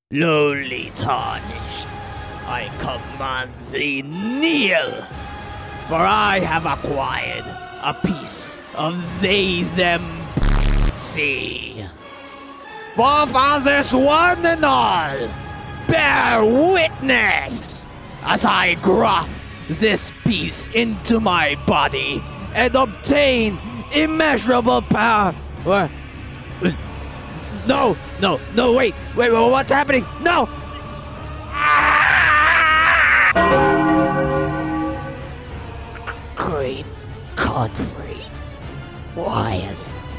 Lowly tarnished, I command thee kneel, for I have acquired a piece of they-them sea. Forefathers one and all, bear witness as I graft this piece into my body and obtain immeasurable power. No, wait, what's happening? No! Great Godrick, why has